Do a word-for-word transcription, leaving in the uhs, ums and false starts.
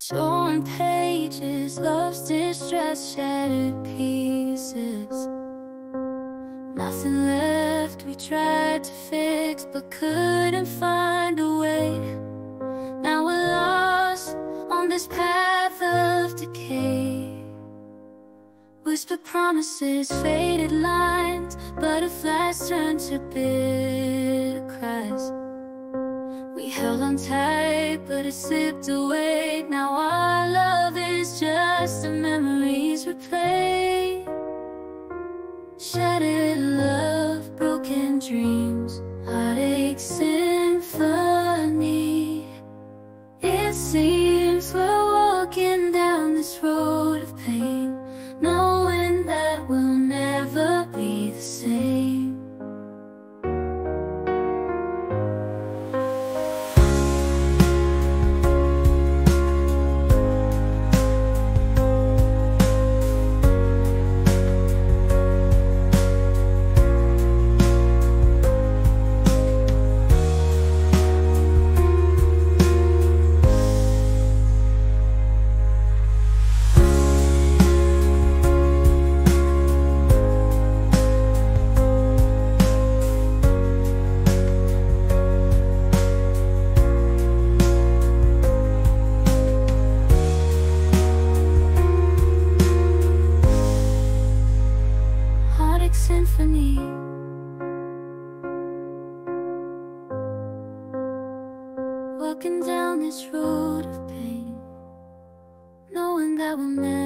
Torn pages, love's distress, shattered pieces. Nothing left, we tried to fix but couldn't find a way. Now we're lost on this path of decay. Whispered promises, faded lines, butterflies turned to bitter cries. We held on tight, but it slipped away. Now our love is just a memories replay. Shattered love, broken dreams, heartache symphony. It seems we're walking down this road of pain, knowing that we'll never be the same. Symphony. Walking down this road of pain, knowing that we'll never